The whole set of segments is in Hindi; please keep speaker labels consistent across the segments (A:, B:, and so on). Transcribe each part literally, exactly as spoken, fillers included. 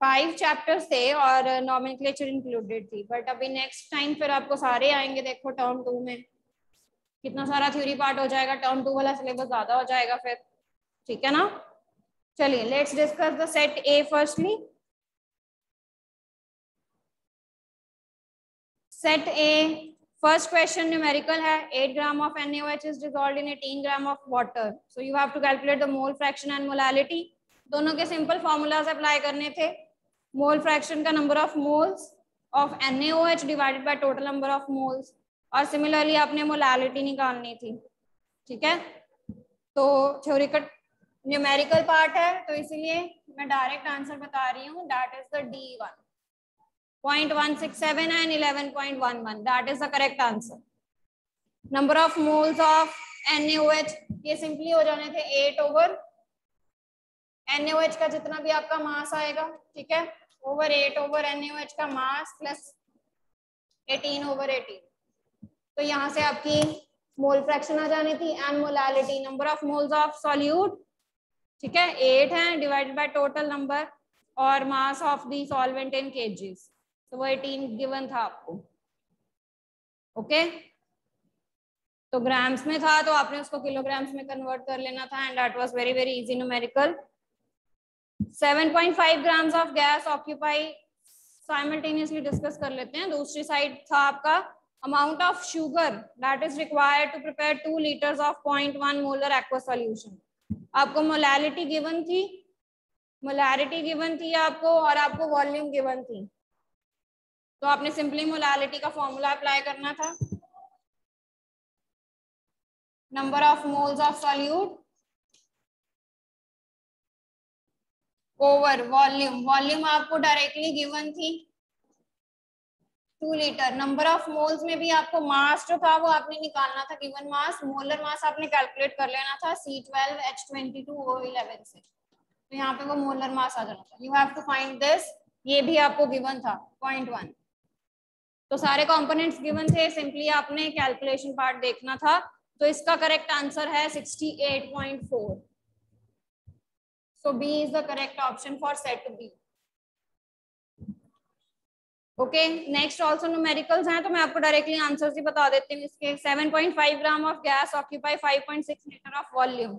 A: फाइव चैप्टर्स थे और नॉमेनक्लेचर इंक्लूडेड थी, बट अभी नेक्स्ट टाइम फिर आपको सारे आएंगे। देखो टर्म टू में कितना सारा थ्योरी पार्ट हो जाएगा, टर्म टू वाला सिलेबस ज्यादा हो जाएगा फिर, ठीक है ना। चलिए let's discuss the set A firstly. Set A first question numerical है। eight gram of N A O H is dissolved in eighteen gram of water, so you have to calculate the mole fraction and molality। दोनों के सिंपल फॉर्मूलाज अप्लाई करने थे। मोल फ्रैक्शन का number of moles of N A O H divided by total number of moles, और सिमिलरली आपने मोलालिटी निकालनी थी, ठीक है। तो थ्योरिकल न्यूमेरिकल पार्ट है, तो इसीलिए मैं डायरेक्ट आंसर बता रही हूँ, that is the D one. zero point one six seven and eleven point one one, that is the correct answer। number of moles of N A O H ये सिंपली हो जाने थे eight over N A O H का जितना भी आपका मास आएगा, ठीक है, over eight over N A O H का mass plus eighteen over eighteen। तो यहाँ से आपकी मोल फ्रैक्शन आ जानी थी and molality, number of moles of solute, ठीक है, eight है डिवाइडेड बाय टोटल नंबर और mass of the solvent in kgs, तो वो eighteen गिवन था आपको, ओके। तो ग्राम्स में था तो आपने उसको किलोग्राम्स में कन्वर्ट कर लेना था, and that was very very easy numerical. seven point five grams of gas occupy, simultaneously discuss कर लेते हैं। दूसरी साइड था आपका amount of sugar that is required to prepare two liters of zero point one molar aqua solution. आपको मोलालिटी गिवन थी, मोलारिटी गिवन थी आपको, और आपको वॉल्यूम गिवन थी, तो आपने सिंपली मोलालिटी का फॉर्मूला अप्लाई करना था, number of moles of solute over volume. Volume आपको डायरेक्टली गिवन थी two litre. Number of moles में भी आपको मास जो था वो आपने निकालना था, गिवन मास, मोलर मास आपने कैलकुलेट कर लेना था C twelve H twenty-two O eleven से, तो यहाँ पे वो मोलर मास आ जाना था। You have to find this, ये भी आपको गिवन था zero point one। तो सारे कंपोनेंट्स गिवन थे, सिंपली आपने कैलकुलेशन पार्ट देखना था। तो इसका करेक्ट आंसर है sixty-eight point four। So B is the correct option for set B, okay. Next also numericals हैं, तो मैं आपको डायरेक्टली आंसर्स ही बता देती हूँ इसके। seven point five gram of gas occupy five point six litre of volume.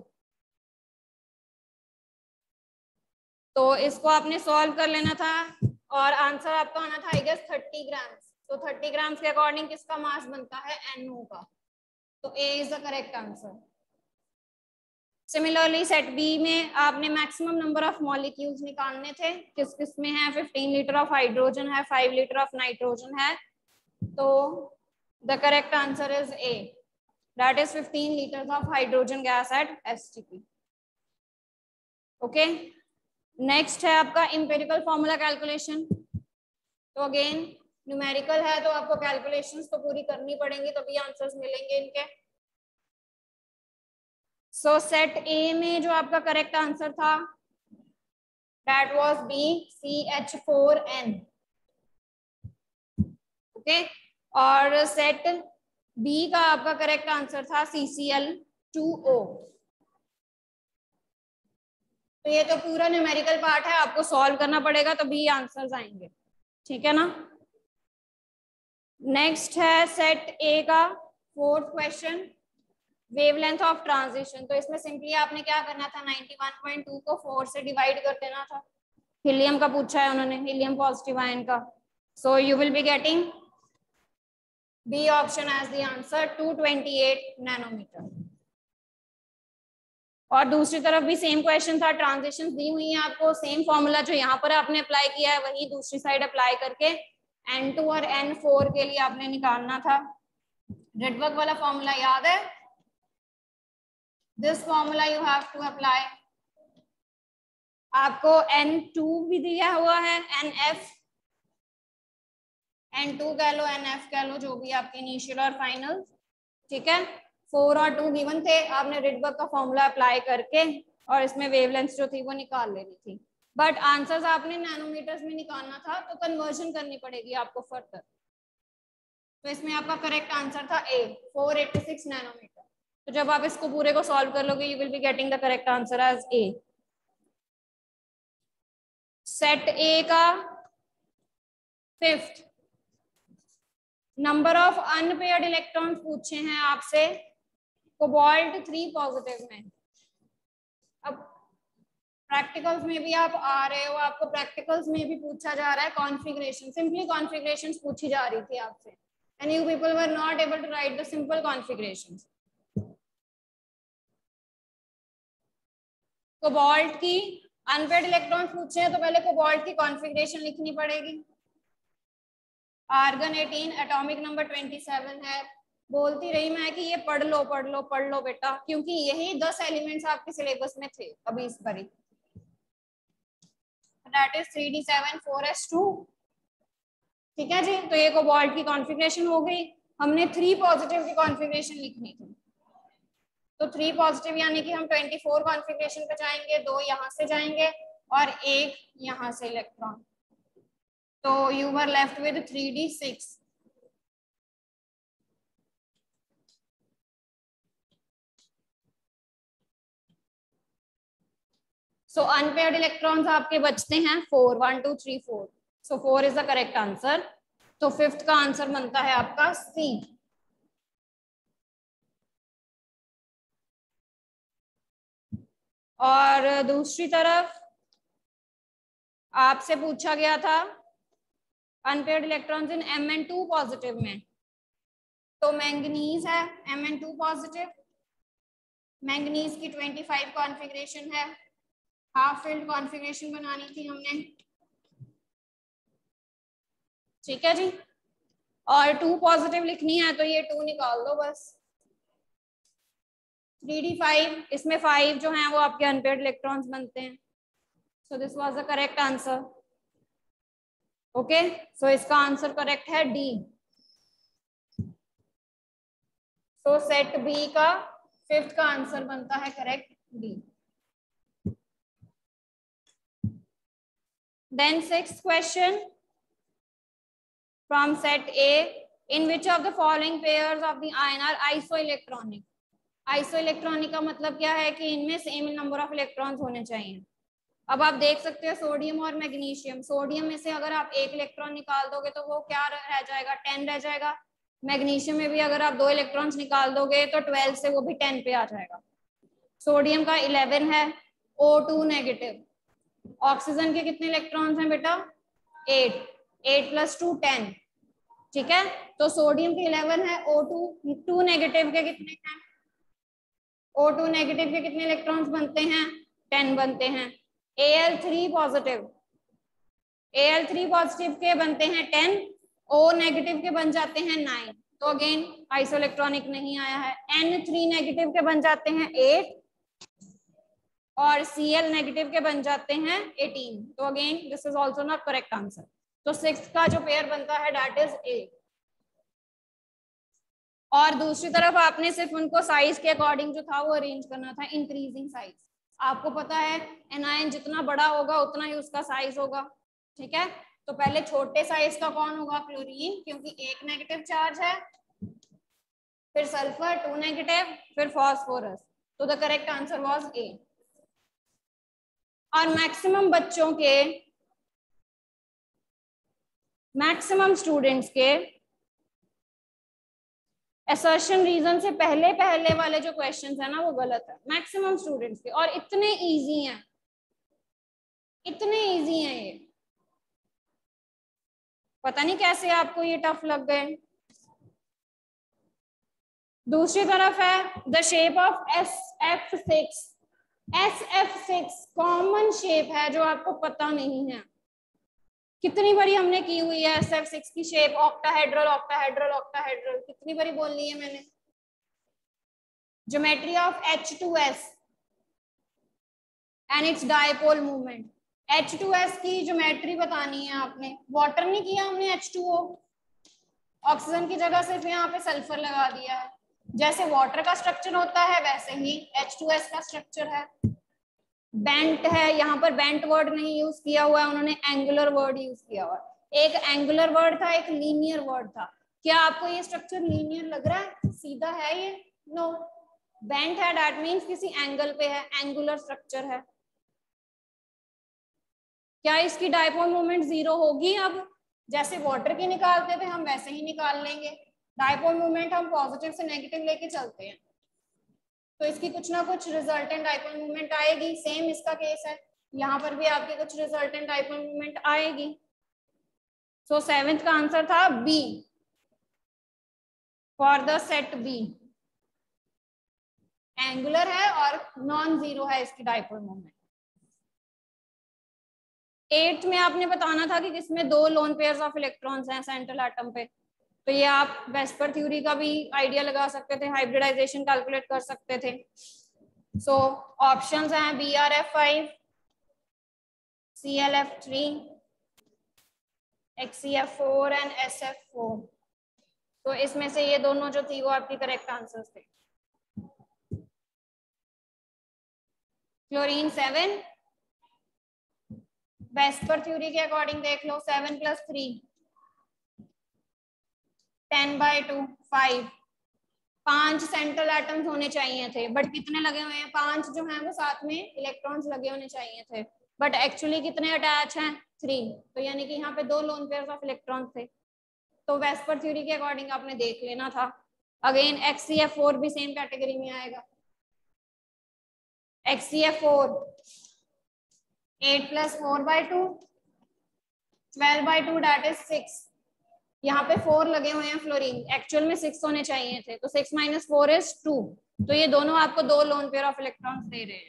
A: तो इसको आपने सॉल्व कर लेना था और आंसर आपका आना था आई गेस thirty ग्राम्स। तो thirty ग्राम्स के अकॉर्डिंग किसका मास बनता है, N O का, तो A is the correct answer. Similarly set B में आपने मैक्सिमम नंबर ऑफ मॉलिक्यूल्स निकालने थे, किस किस में है, fifteen लीटर ऑफ हाइड्रोजन है, five लीटर ऑफ नाइट्रोजन है, तो the correct answer is A, that is fifteen litres of hydrogen gas at S T P, okay. Next है आपका इंपेरिकल फॉर्मूला कैलकुलेशन। तो अगेन न्यूमेरिकल है तो आपको कैलकुलेशंस तो पूरी करनी पड़ेंगी, तभी आंसर्स मिलेंगे इनके। सो सेट ए में जो आपका करेक्ट आंसर था that was B C H four N, okay. और सेट बी का आपका करेक्ट आंसर था C C L two O। तो ये तो पूरा न्यूमेरिकल पार्ट है, आपको सॉल्व करना पड़ेगा तभी आंसर्स आएंगे, ठीक है ना। नेक्स्ट है सेट ए का fourth question, wavelength of transition. तो इसमें सिंपली आपने क्या करना था, ninety-one point two को फोर से डिवाइड कर देना था। हीलियम का पूछा है उन्होंने, हीलियम पॉजिटिव आयन का, so you will be getting B option as the answer, two twenty-eight nanometre. और दूसरी तरफ भी सेम क्वेश्चन था, ट्रांजिशंस दी हुई है आपको, सेम फॉर्मूला जो यहाँ पर आपने अप्लाई किया है वही दूसरी साइड अप्लाई करके N two और N four के लिए आपने निकालना था। रेडबर्ग वाला फॉर्मूला याद है, this formula you have to apply. आपको N two भी दिया हुआ है, N F, N two कह लो, N F कह लो, जो भी आपके इनिशियल और फाइनल, ठीक है। फोर और टू गिवन थे, आपने रिडबर्ग का फॉर्मूला अप्लाई करके और इसमें वेवलेंथ जो थी वो निकाल लेनी थी, बट आंसर्स आपने नैनोमीटर्स में निकालना था, तो कन्वर्जन करनी पड़ेगी आपको फर्दर। तो इसमें आपका करेक्ट आंसर था ए, four eighty-six नैनोमीटर। तो जब आप इसको पूरे को सॉल्व कर लोगे, you will be getting the correct answer as A. Set A का fifth, number of unpaired electrons पूछे हैं आपसे कोबाल्ट थ्री पॉजिटिव में। अब प्रैक्टिकल्स में भी आप आ रहे हो, आपको प्रैक्टिकल्स में भी पूछा जा रहा है कॉन्फ़िगरेशन, सिंपली कॉन्फ़िगरेशंस पूछी जा रही थी आपसे, and you people were not able to write the simple configurations. Cobalt की अनपेयर्ड इलेक्ट्रॉन्स पूछे हैं तो पहले कोबाल्ट की कॉन्फ़िगरेशन लिखनी पड़ेगी। Argon eighteen, atomic number twenty seven है। बोलती रही मैं कि ये पढ़ लो पढ़ लो पढ़ लो बेटा, क्योंकि यही दस एलिमेंट्स आपके सिलेबस में थे अभी इस बारी। That is three D seven four S two. ठीक है जी, तो ये कोबाल्ट की कॉन्फ़िगरेशन हो गई। हमने थ्री पॉजिटिव की कॉन्फ़िगरेशन लिखनी थी, तो थ्री पॉजिटिव यानी कि हम ट्वेंटी फोर कॉन्फ़िगरेशन पे जाएंगे, दो यहाँ से जाएंगे और एक यहाँ से इलेक्ट्रॉन, तो you were left with three D six. So unpaired electrons आपके बचते हैं four, one two three four, so four is the correct answer. तो फिफ्थ का आंसर बनता है आपका सी। और दूसरी तरफ आपसे पूछा गया था unpaired electrons in M N two positive में, तो मैंगनीज है M N two positive, manganese की ट्वेंटी फाइव कॉन्फ़िगरेशन है, हाफ फिल्ड कॉन्फ़िगरेशन बनानी थी हमने। ठीक है जी, और टू पॉजिटिव लिखनी है तो ये टू निकाल दो बस। थ्री डी फाइव, इसमें फाइव जो हैं वो आपके अनपेयर्ड इलेक्ट्रॉन्स बनते हैं, so this was the correct answer. Okay, so इसका आंसर करेक्ट है डी। सो सेट बी का फिफ्थ का आंसर बनता है correct D. Then sixth question from set A, in which of the following pairs of the ion are isoelectronic? Isoelectronic का मतलब क्या है कि इनमें सेम नंबर ऑफ इलेक्ट्रॉन्स होने चाहिए। अब आप देख सकते हो सोडियम और मैग्नीशियम, सोडियम में से अगर आप एक इलेक्ट्रॉन निकाल दोगे तो वो क्या रह जाएगा, टेन रह जाएगा। मैग्नीशियम में भी अगर आप दो इलेक्ट्रॉन्स निकाल दोगे तो ट्वेल्व से वो भी टेन पे आ जाएगा। सोडियम का इलेवन है, ओ टू नेगेटिव। ऑक्सीजन के कितने इलेक्ट्रॉन्स हैं बेटा, eight, eight plus two ten. ठीक है, तो सोडियम के इलेवन है, ओ टू टू नेगेटिव के कितने हैं, ओ टू नेगेटिव के कितने इलेक्ट्रॉन्स बनते हैं, टेन बनते हैं। A L three positive, A L three positive के बनते हैं टेन, O नेगेटिव के बन जाते हैं नाइन, तो अगेन आइसोइलेक्ट्रॉनिक नहीं आया है। एन थ्री नेगेटिव के बन जाते हैं एट और सी एल नेगेटिव के बन जाते हैं एटीन, तो again this is also not correct answer. तो सिक्स्थ का जो पेयर बनता है दैट इज ए। और दूसरी तरफ आपने सिर्फ उनको साइज के अकॉर्डिंग जो था वो अरेंज करना था, इंक्रीजिंग साइज। आपको पता है एनायन जितना बड़ा होगा उतना ही उसका साइज होगा। ठीक है, तो पहले छोटे साइज का कौन होगा, क्लोरीन, क्योंकि एक नेगेटिव चार्ज है, फिर सल्फर टू नेगेटिव, फिर फास्फोरस, तो the correct answer was A. और मैक्सिमम बच्चों के, मैक्सिमम स्टूडेंट्स के असर्शन रीजन से पहले पहले वाले जो क्वेश्चंस है ना वो गलत है, मैक्सिमम स्टूडेंट्स के, और इतने इजी हैं, इतने इजी हैं ये, पता नहीं कैसे आपको ये टफ लग गए। दूसरी तरफ है the shape of S F six, S F six common shape है जो आपको पता नहीं है। कितनी बारी हमने की हुई है एस एफ सिक्स की शेप, ऑक्टाहेड्रल ऑक्टाहेड्रल ऑक्टाहेड्रल, कितनी बारी बोल ली है मैंने। Geometry of H two S and its dipole movement, H two S की ज्योमेट्री बतानी है आपने, वाटर नहीं किया हमने एच टू ओ, ऑक्सीजन की जगह सिर्फ यहाँ पे सल्फर लगा दिया है। जैसे वाटर का स्ट्रक्चर होता है वैसे ही एच टू एस का स्ट्रक्चर है। बेंट है, यहाँ पर बेंट वर्ड नहीं यूज किया हुआ है, उन्होंने एंगुलर वर्ड यूज किया हुआ है। एक एंगुलर वर्ड था, एक लीनियर वर्ड था। क्या आपको ये स्ट्रक्चर लीनियर लग रहा है, सीधा है ये? नो, बेंट है दैट मीन्स किसी एंगल पे है, एंगुलर स्ट्रक्चर है। क्या इसकी डायपोल मोमेंट जीरो होगी? अब जैसे वाटर की निकालते थे हम वैसे ही निकाल लेंगे। डायपोल मोमेंट हम पॉजिटिव से नेगेटिव लेके चलते हैं, तो इसकी कुछ ना कुछ रिजल्टेंट डायपोल मोमेंट आएगी। सेम इसका केस है, यहाँ पर भी आपकी कुछ रिजल्टेंट डायपोल मोमेंट आएगी। सो सेवेंथ का आंसर था B, for the set B. Angular है और नॉन जीरो है इसकी डायपोल मोमेंट। एट्थ में आपने बताना था कि किसमें दो लोन पेयर्स ऑफ इलेक्ट्रॉन्स हैं सेंट्रल एटम पे, तो ये आप वेस्पर थ्योरी का भी आइडिया लगा सकते थे, हाइब्रिडाइजेशन कैलकुलेट कर सकते थे। सो ऑप्शंस हैं B R F five, C L F three, X C F four and S F four. तो इसमें से ये दोनों जो थी वो आपकी करेक्ट आंसर्स थे। क्लोरीन सेवन, वेस्पर थ्योरी के अकॉर्डिंग देख लो, seven plus three ten by two five, पांच सेंट्रल एटम्स होने चाहिए थे, बट कितने लगे हुए हैं? पांच जो हैं वो साथ में इलेक्ट्रॉन्स लगे होने चाहिए थे, बट एक्चुअली कितने अटैच हैं? थ्री। तो यानी कि यहाँ पे दो लोन पेयर्स ऑफ इलेक्ट्रॉन्स थे। तो वेस्पर थ्योरी के अकॉर्डिंग आपने देख लेना था। Again X C F four भी सेम कैटेगरी में आएगा। X C F four eight plus four by two, twelve by two that is six. यहाँ पे फोर लगे हुए हैं फ्लोरीन, एक्चुअल में सिक्स होने चाहिए थे, तो six minus four is two. तो ये दोनों आपको दो लोन पेयर ऑफ इलेक्ट्रॉन्स दे रहे हैं।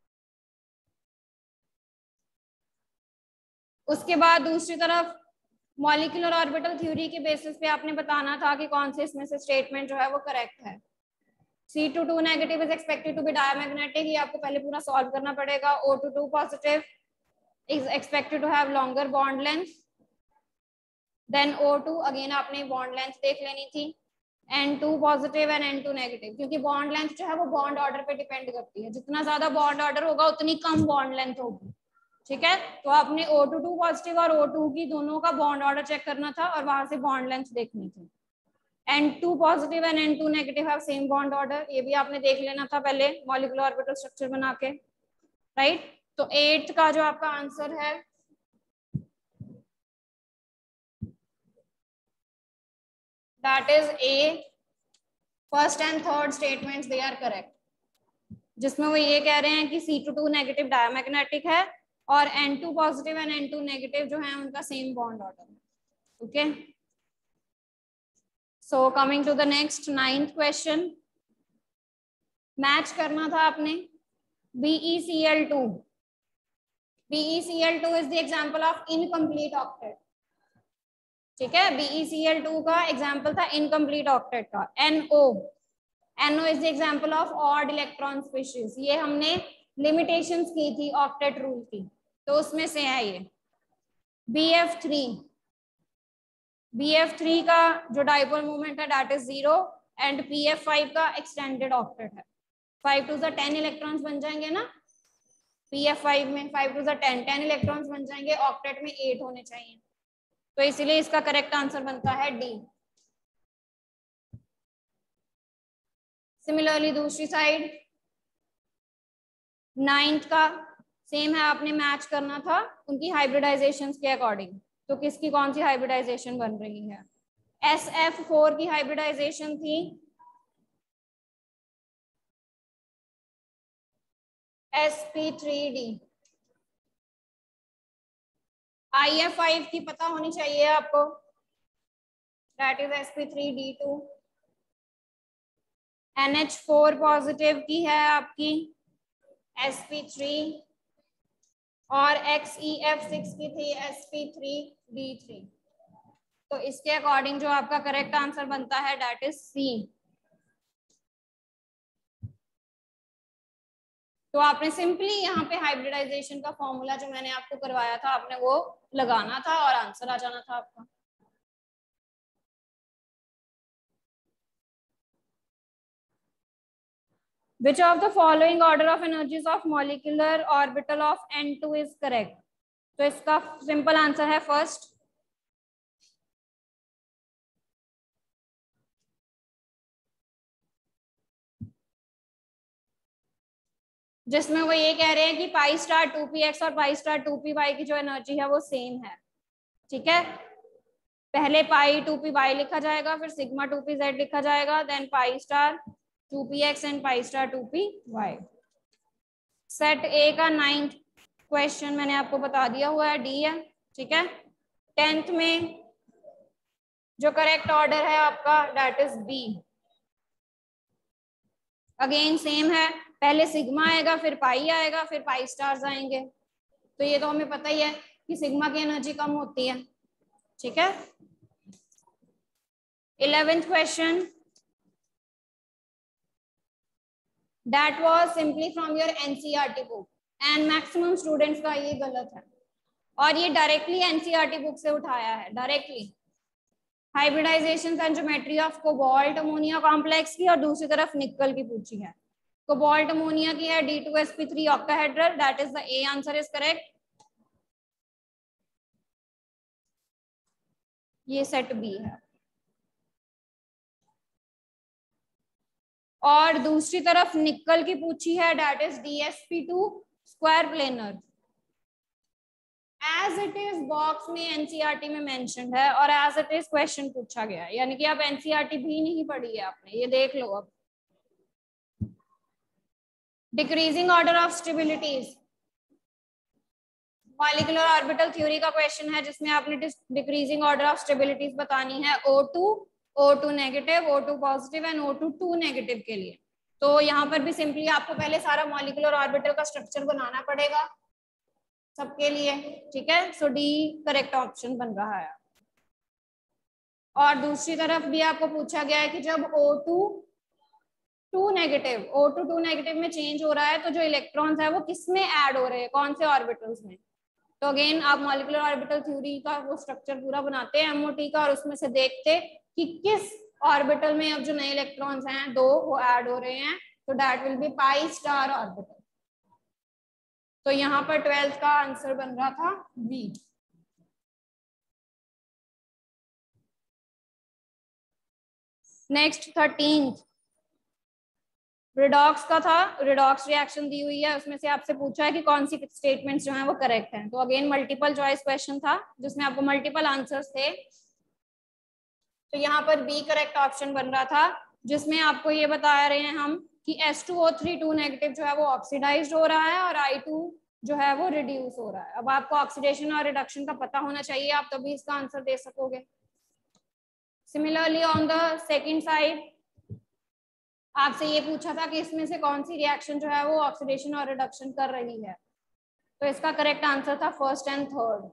A: उसके बाद दूसरी तरफ मॉलिक्यूलर ऑर्बिटल थ्योरी के बेसिस पे आपने बताना था कि कौन से इसमें से स्टेटमेंट जो है वो करेक्ट है। C two two negative is expected to be diamagnetic, ये आपको पहले पूरा सॉल्व करना पड़ेगा। O two two positive is expected to have longer bond length than O two, again आपने बॉन्ड लेंथ देख लेनी थी। N two positive and N two negative, क्योंकि बॉन्ड लेंथ जो है वो बॉन्ड ऑर्डर पे डिपेंड करती है, जितना ज्यादा बॉन्ड ऑर्डर होगा उतनी कम बॉन्ड लेंथ होगी। ठीक है, तो आपने O टू टू पॉजिटिव और O टू की दोनों का बॉन्ड ऑर्डर चेक करना था और वहां से बॉन्ड लेंथ देखनी थी। N two positive and N two negative have same bond order, ये भी आपने देख लेना था पहले मॉलिक्यूलर ऑर्बिटल स्ट्रक्चर बना के, राइट। तो एट्थ का जो आपका आंसर है that is A, first and third statements they are correct, जिसमें वो ये कह रहे हैं कि C two two negative diamagnetic है और N two positive and N two negative जो है उनका सेम बॉन्ड ऑर्डर है। Okay, so coming to the next ninth question, match करना था आपने B E C L two. B E C L two is the example of incomplete octet. ठीक है, B E C L two का एग्जांपल था इनकम्प्लीट ऑक्टेट का। N O, N O is the example of odd electron species, ये हमने लिमिटेशंस की थी ऑक्टेट रूल की, तो उसमें से है ये। B F three, B F three का जो डाइपोल मोमेंट है that is zero and P F five का एक्सटेंडेड ऑक्टेट है। फाइव टू ज टेन इलेक्ट्रॉन्स बन जाएंगे ना पी एफ फाइव में, फाइव टू ज टेन, टेन इलेक्ट्रॉन्स बन जाएंगे, ऑक्टेट में एट होने चाहिए, तो इसीलिए इसका करेक्ट आंसर बनता है डी। सिमिलरली दूसरी साइड नाइन्थ का सेम है, आपने मैच करना था उनकी हाइब्रिडाइजेशन के अकॉर्डिंग, तो किसकी कौन सी हाइब्रिडाइजेशन बन रही है? एस एफ फोर की हाइब्रिडाइजेशन थी S P three D, I F five की पता होनी चाहिए आपको, that is S P three D two. N H four positive की है आपकी एस पी थ्री और एक्स ई एफ सिक्स की थी S P three D three. तो इसके अकॉर्डिंग जो आपका करेक्ट आंसर बनता है दैट इज सी। तो आपने सिंपली यहाँ पे हाइब्रिडाइजेशन का फॉर्मूला जो मैंने आपको करवाया था आपने वो लगाना था और आंसर आ जाना था आपका। Which of the following order of energies of molecular orbital of N two is correct? तो इसका सिंपल आंसर है फर्स्ट, जिसमें वो ये कह रहे हैं कि pi star two P X और pi star two P Y की जो एनर्जी है वो सेम है। ठीक है, पहले पाई टू पी वाई लिखा जाएगा, फिर सिग्मा टू पी जेड लिखा जाएगा, then pi star two P X and pi star two P Y. Set A का नाइन्थ क्वेश्चन मैंने आपको बता दिया हुआ है, डी है। ठीक है, टेंथ में जो करेक्ट ऑर्डर है आपका that is B. Again same है, पहले सिग्मा आएगा, फिर पाई आएगा, फिर पाई स्टार्स आएंगे। तो ये तो हमें पता ही है कि सिग्मा की एनर्जी कम होती है। ठीक है, eleventh question, that was simply from your NCERT book and maximum students का ये गलत है, और ये डायरेक्टली एनसीईआरटी बुक से उठाया है, directly. Hybridisation and geometry of cobalt ammonia complex की, और दूसरी तरफ निकल की पूछी है। कोबाल्ट अमोनिया की है D two S P three octahedral, that is the A answer is correct. ये सेट बी है। और दूसरी तरफ निकल की पूछी है, that is D S P two square planar. As it is box में एनसीईआरटी में मेंशन्ड है, और एज इट इज क्वेश्चन पूछा गया है, यानी कि आप एनसीईआरटी भी नहीं पढ़ी है आपने, ये देख लो। अब decreasing order of stabilities, molecular orbital theory का क्वेश्चन है, जिसमें आपने डिक्रीजिंग ऑर्डर ऑफ स्टेबिलिटीज बतानी है O two, O two negative, O two positive and O two two negative के लिए। तो यहाँ पर भी सिंपली आपको पहले सारा मॉलिक्यूलर ऑर्बिटल का स्ट्रक्चर बनाना पड़ेगा सबके लिए। ठीक है, सो डी करेक्ट ऑप्शन बन रहा है। और दूसरी तरफ भी आपको पूछा गया है कि जब O two two negative, O two two negative में चेंज हो रहा है, तो जो इलेक्ट्रॉन्स है वो किस में ऐड हो रहे हैं, कौन से ऑर्बिटल्स में। तो अगेन आप मॉलिक्यूलर ऑर्बिटल थ्योरी का वो स्ट्रक्चर पूरा बनाते हैं एमओटी का, और उसमें से देखते कि किस ऑर्बिटल में अब जो नए इलेक्ट्रॉन्स हैं दो वो ऐड हो रहे हैं, तो that will be pi star orbital. तो यहाँ पर ट्वेल्थ का आंसर बन रहा था बी। नेक्स्ट थर्टीन्थ रिडॉक्स का था, रिडॉक्स रिएक्शन दी हुई है, उसमें से आपसे पूछा है कि कौन सी स्टेटमेंट्स जो हैं वो करेक्ट हैं। तो अगेन मल्टीपल चॉइस क्वेश्चन था, जिसमें आपको मल्टीपल आंसर्स थे। तो यहाँ पर बी करेक्ट ऑप्शन बन रहा था, जिसमें आपको ये बता रहे हैं हम कि S two O three two negative जो है वो ऑक्सीडाइज्ड हो रहा है, और आई टू जो है वो रिड्यूस हो रहा है। अब आपको ऑक्सीडेशन और रिडक्शन का पता होना चाहिए, आप तभी इसका आंसर दे सकोगे। Similarly on the second side आपसे ये पूछा था कि इसमें से कौन सी रिएक्शन जो है वो ऑक्सीडेशन और रिडक्शन कर रही है, तो इसका करेक्ट आंसर था first and third.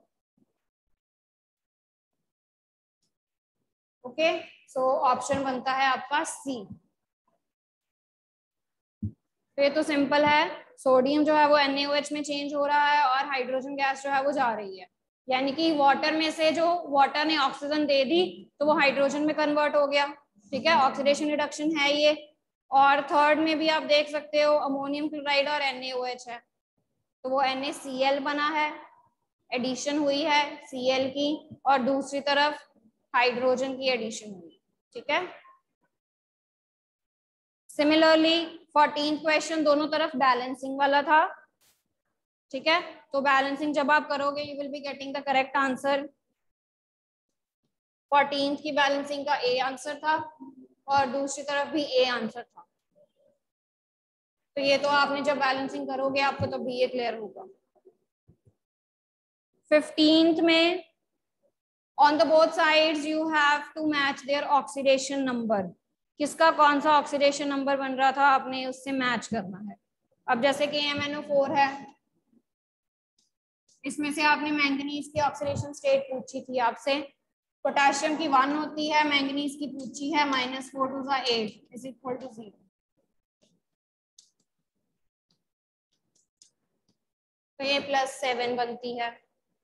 A: Okay, so option बनता है आपका सी। तो ये तो सिंपल है, सोडियम जो है वो एन ए ओ एच में चेंज हो रहा है, और हाइड्रोजन गैस जो है वो जा रही है, यानी कि वाटर में से जो वाटर ने ऑक्सीजन दे दी तो वो हाइड्रोजन में कन्वर्ट हो गया। ठीक है, ऑक्सीडेशन रिडक्शन है ये। और थर्ड में भी आप देख सकते हो अमोनियम क्लोराइड और एन ए ओ एच है, तो वो एन ए सी एल बना है, एडिशन हुई है सी एल की, और दूसरी तरफ हाइड्रोजन की एडिशन हुई। ठीक है, सिमिलरली फोर्टीन क्वेश्चन दोनों तरफ बैलेंसिंग वाला था। ठीक है, तो बैलेंसिंग जब आप करोगे you will be getting the correct answer. Fourteen की बैलेंसिंग का ए आंसर था, और दूसरी तरफ भी ए आंसर था। तो ये तो आपने जब बैलेंसिंग करोगे आपको तो भी ये क्लियर होगा। फिफ्टींथ में on the both sides you have to match their oxidation number. किसका कौन सा ऑक्सीडेशन नंबर बन रहा था, आपने उससे मैच करना है। अब जैसे कि एम एन ओ फोर है, इसमें से आपने मैंगनीज की ऑक्सीडेशन स्टेट पूछी थी आपसे, पोटेशियम की वन होती है, मैंगनीज की पूछी है माइनस फोर टू सा eight is equal to zero. तो ये प्लस सेवन बनती है।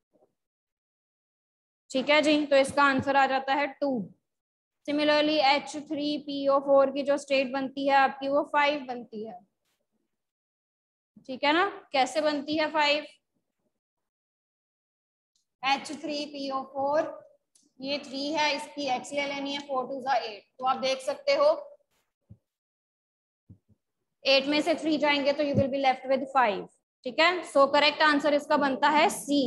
A: ठीक है जी, तो इसका आंसर आ जाता है two. Similarly H three P O four की जो स्टेट बनती है आपकी वो फाइव बनती है। ठीक है ना, कैसे बनती है five, H three P O four, ये थ्री है, इसकी एक्स ले लेनी है, फोर टू सा एट। तो आप देख सकते हो एट में से थ्री जाएंगे तो you will be left with five. ठीक है, सो करेक्ट आंसर इसका बनता है सी।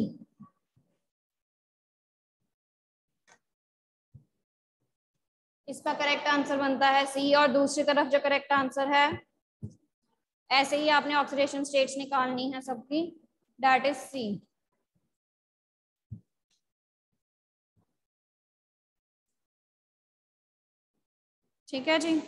A: इसका करेक्ट आंसर बनता है सी। और दूसरी तरफ जो करेक्ट आंसर है, ऐसे ही आपने ऑक्सीडेशन स्टेट्स निकालनी है सबकी, दैट इज सी। ठीक है जी।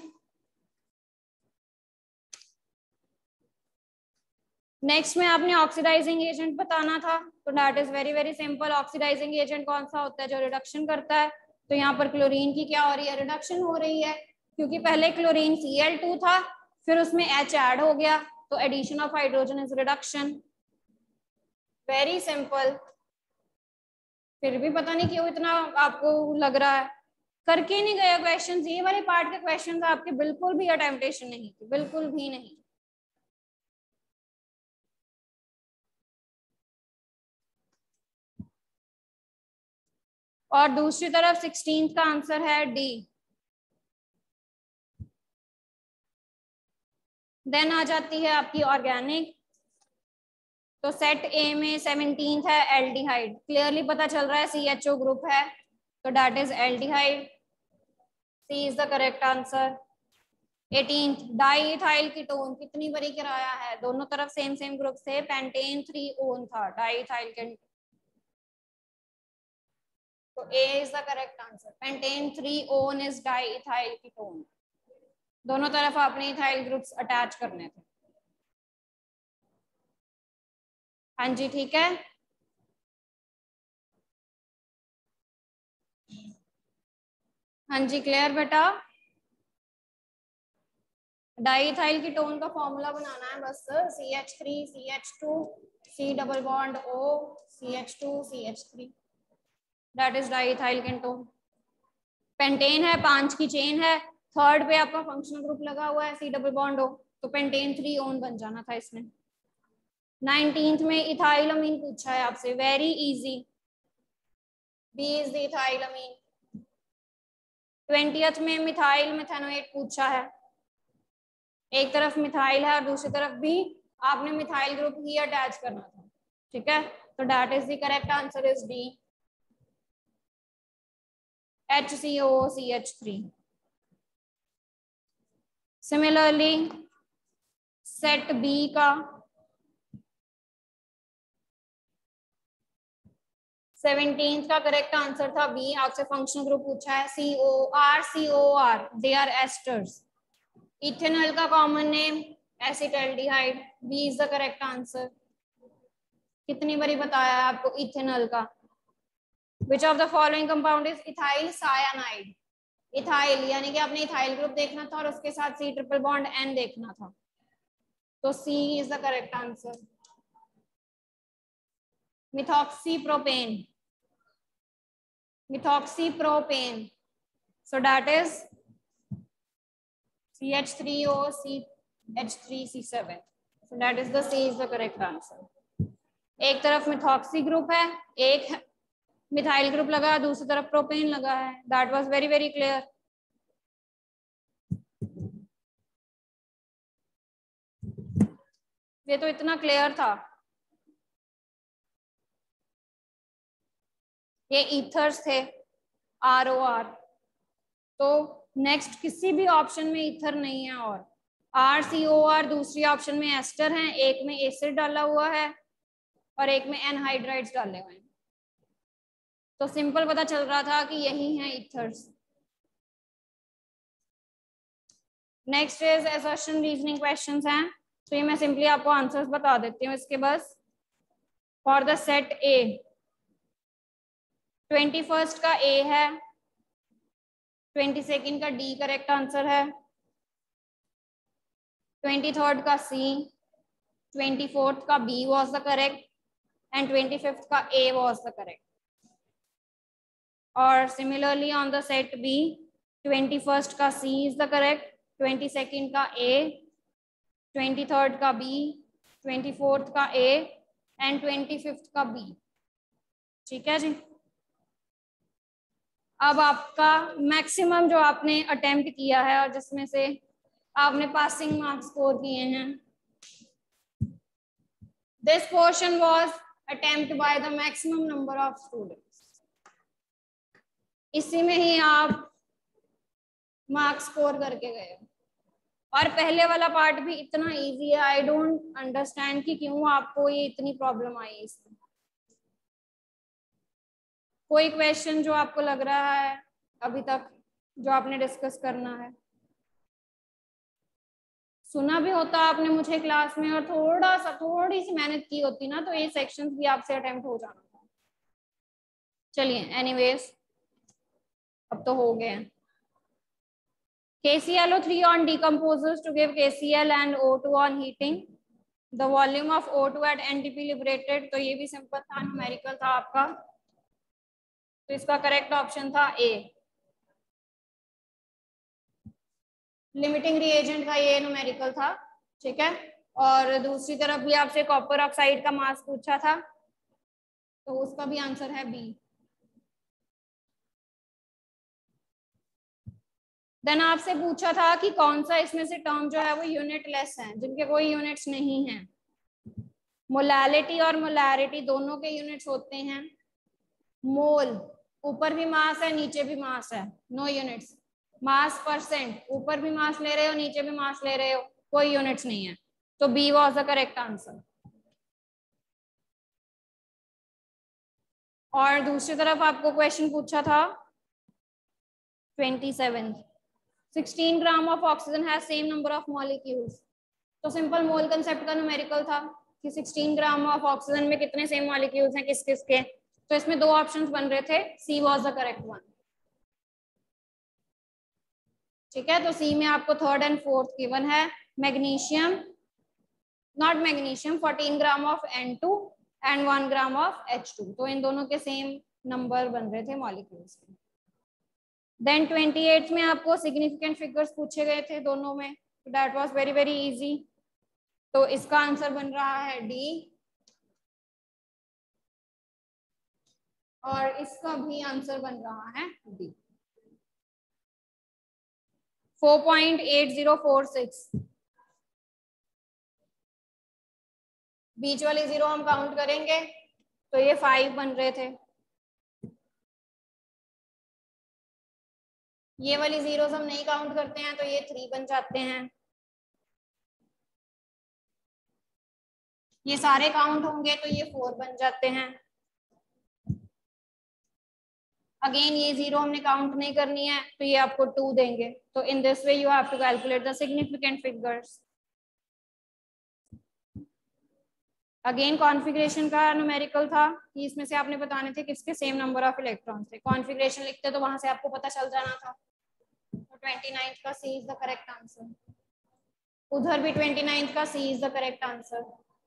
A: नेक्स्ट में आपने ऑक्सीडाइजिंग एजेंट बताना था, तो that is very very simple. Oxidising agent कौन सा होता है? जो रिडक्शन करता है। तो यहाँ पर क्लोरीन की क्या हो रही है? रिडक्शन हो रही है, क्योंकि पहले क्लोरीन सी एल टू था, फिर उसमें H ऐड हो गया, तो addition of hydrogen is reduction. Very simple. फिर भी पता नहीं क्यों इतना आपको लग रहा है, करके नहीं गए क्वेश्चन। ये वाले पार्ट के क्वेश्चन आपके बिल्कुल भी अटेम्प्टेशन नहीं थी, बिल्कुल भी नहीं। और दूसरी तरफ सिक्सटीन का आंसर है डी। देन आ जाती है आपकी ऑर्गेनिक। तो सेट ए में सेवनटीन है एल्डिहाइड, क्लियरली पता चल रहा है सी एच ओ ग्रुप है, तो that is aldehyde. C is the correct answer. Eighteen diethyl ketone, कितनी बारी कराया है? दोनों तरफ सेम सेम ग्रुप से पेंटेन थ्री ओन था डाईइथाइल कीटोन, तो A is the correct answer. Pentane three one is diethyl ketone. दोनों तरफ आपने इथाइल ग्रुप्स अटैच करने थे। हाँ जी, ठीक है। हाँ जी, क्लियर बेटा। डाईइथाइल कीटोन का फॉर्मूला बनाना है बस, C H three C H two C double bond O C H two C H three, that is diethyl ketone. Pentane है, पांच की चेन है, थर्ड पे आपका फंक्शनल ग्रुप लगा हुआ है C डबल बॉन्ड O, तो पेंटेन थ्री ओन बन जाना था इसमें। नाइनटीन्थ में इथाइलअमीन पूछा है आपसे, very easy, B is the ethylamine. Twentieth में मिथाइल मेथेनोएट पूछा है, एक तरफ मिथाइल है और दूसरी तरफ भी आपने मिथाइल ग्रुप ही अटैच करना था। ठीक है, तो that is the correct answer is D, H C O C H three. Similarly set B का सेवनटीन्थ का करेक्ट आंसर था बी। आपसे फंक्शनल ग्रुप पूछा है C O R C O R, they are esters. Ethanol का common name acetaldehyde, B is the correct answer. कितनी बारी बताया है आपको इथेनॉल का? Which of the following compound is ethyl cyanide? Ethyl यानी कि आपने इथाइल ग्रुप देखना था और उसके साथ सी ट्रिपल बॉन्ड एन देखना था, तो C is the correct answer. Methoxypropane, methoxypropane, so that is C H three O C H three C seven, so that is the C is the correct answer. एक तरफ मिथॉक्सी ग्रुप है, एक मिथाइल ग्रुप लगा, दूसरी तरफ प्रोपेन लगा है, that was very very clear. ये तो इतना क्लियर था। ये ईथर्स थे, आर ओ आर, तो नेक्स्ट किसी भी ऑप्शन में ईथर नहीं है। और आर सी ओ आर दूसरी ऑप्शन में एस्टर हैं, एक में एसिड डाला हुआ है और एक में एनहाइड्राइड्स डाले हुए हैं, तो सिंपल पता चल रहा था कि यही है ethers. Next is assertion reasoning questions हैं, तो ये मैं सिंपली आपको आंसर्स बता देती हूँ इसके बस। For the set A, twenty first का ए है, ट्वेंटी सेकेंड का डी करेक्ट आंसर है, ट्वेंटी थर्ड का सी, ट्वेंटी फोर्थ का B was the correct and twenty fifth का ए वॉज द करेक्ट। और similarly on the set B, twenty first का C is the correct, twenty second का ए, ट्वेंटी थर्ड का बी, ट्वेंटी फोर्थ का ए एंड ट्वेंटी फिफ्थ का बी। ठीक है जी। अब आपका मैक्सिमम जो आपने अटेम्प्ट किया है और जिसमें से आपने पासिंग मार्क्स स्कोर किए हैं। This portion was attempt by the maximum number of students. इसी में ही आप मार्क्स स्कोर करके गए। और पहले वाला पार्ट भी इतना इजी है, आई डोंट अंडरस्टैंड कि क्यों आपको ये इतनी प्रॉब्लम आई इसमें। कोई क्वेश्चन जो आपको लग रहा है अभी तक जो आपने डिस्कस करना है? सुना भी होता आपने मुझे क्लास में और थोड़ा सा थोड़ी सी मेहनत की होती ना तो ये सेक्शंस भी आपसे अटेम्प्ट हो जाना था। चलिए एनीवेज अब तो हो गए। K C l O three on decomposes to give K C l and O two on heating. The volume of O two at N T P liberated, तो ये भी सिंपल था, न्यूमेरिकल था आपका, तो इसका करेक्ट ऑप्शन था ए। लिमिटिंग रिएजेंट का ये न्यूमेरिकल था, ठीक है। और दूसरी तरफ भी आपसे कॉपर ऑक्साइड का मास पूछा था, तो उसका भी आंसर है बी। देन आपसे पूछा था कि कौन सा इसमें से टर्म जो है वो यूनिट लेस है, जिनके कोई यूनिट्स नहीं है। मोलालिटी और मोलारिटी दोनों के यूनिट्स होते हैं। मोल, ऊपर भी मास है नीचे भी मास है, नो यूनिट्स। मास परसेंट, ऊपर भी मास ले रहे हो नीचे भी मास ले रहे हो, कोई यूनिट्स नहीं है, तो B was the correct answer. और दूसरी तरफ आपको क्वेश्चन पूछा था twenty seven, sixteen gram of oxygen has same number of molecules. तो सिंपल मोल कंसेप्ट का न्यूमेरिकल था कि सिक्सटीन ग्राम ऑफ ऑक्सीजन में कितने सेम मॉलिक्यूल्स हैं किस किस के। तो इसमें दो ऑप्शंस बन रहे थे, C was the correct one. ठीक है, तो सी में आपको थर्ड एंड फोर्थ गिवन है। Magnesium, not magnesium, fourteen gram of N two and one gram of H two, तो इन दोनों के सेम नंबर बन रहे थे मॉलिक्यूल्स के। देन ट्वेंटी एट में आपको सिग्निफिकेंट फिगर्स पूछे गए थे दोनों में, that was very very easy, तो इसका आंसर बन रहा है डी, और इसका भी आंसर बन रहा है D. Four point eight zero four six, बीच वाली जीरो हम काउंट करेंगे तो ये फाइव बन रहे थे, ये वाली जीरो हम नहीं काउंट करते हैं तो ये थ्री बन जाते हैं, ये सारे काउंट होंगे तो ये फोर बन जाते हैं। अगेन ये जीरो हमने काउंट नहीं करनी है तो ये आपको टू देंगे। तो in this way you have to calculate the significant figures. Again configuration का न्यूमेरिकल था कि इसमें से आपने बताने थे किसके सेम नंबर ऑफ इलेक्ट्रॉन्स थे। कॉन्फ़िगरेशन लिखते तो वहां से आपको पता चल जाना था। तो ट्वेंटी नाइन्थ का C is the correct answer, उधर भी ट्वेंटी नाइन्थ का C is the correct answer,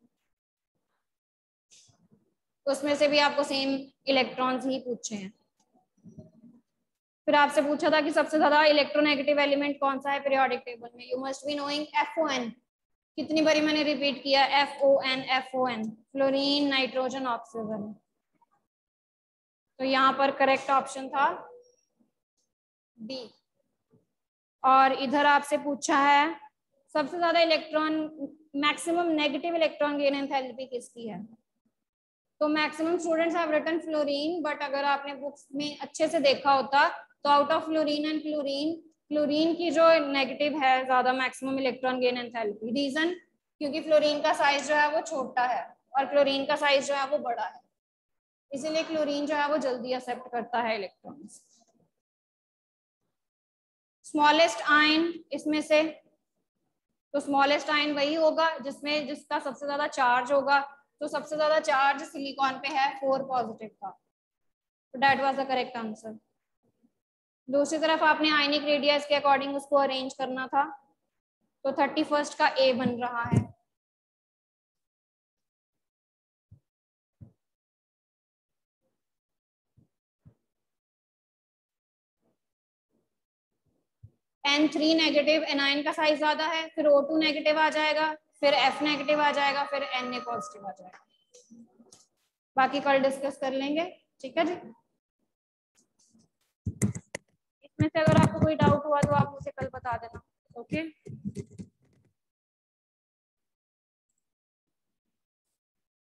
A: तो उसमें से भी आपको सेम इलेक्ट्रॉन्स ही पूछे हैं। फिर आपसे पूछा था कि सबसे ज्यादा इलेक्ट्रोनेगेटिव एलिमेंट कौन सा है पीरियोडिक टेबल में। You must be knowing F O N. कितनी बारी मैंने रिपीट किया, F O N F O N, fluorine nitrogen oxygen. तो यहाँ पर करेक्ट ऑप्शन था बी। और इधर आपसे पूछा है सबसे ज्यादा electron maximum negative electron gain enthalpy किसकी है। तो maximum students have written fluorine, but अगर आपने बुक्स में अच्छे से देखा होता तो out of fluorine and chlorine, chlorine की जो नेगेटिव है ज्यादा maximum electron gain enthalpy. Reason, क्योंकि फ्लोरीन का साइज जो है वो छोटा है और क्लोरीन का साइज जो है वो बड़ा है, इसीलिए क्लोरीन जो है वो जल्दी एक्सेप्ट करता है इलेक्ट्रॉन्स। स्मॉलेस्ट आयन इसमें से, तो स्मॉलेस्ट आयन वही होगा जिसमें जिसका सबसे ज्यादा चार्ज होगा। तो सबसे ज्यादा चार्ज सिलिकॉन पे है, फोर पॉजिटिव का, तो that was the correct answer. दूसरी तरफ आपने आयनिक रेडियस के अकॉर्डिंग उसको अरेंज करना था, तो थर्टी फर्स्ट का ए बन रहा है। एन थ्री नेगेटिव, एनाइन का साइज ज्यादा है, फिर ओ टू नेगेटिव आ जाएगा, फिर एफ नेगेटिव आ जाएगा, फिर एन ए पॉजिटिव आ जाएगा। बाकी कल डिस्कस कर लेंगे, ठीक है जी। इसमें से अगर आपको कोई डाउट हुआ तो आप मुझे कल बता देना, ओके।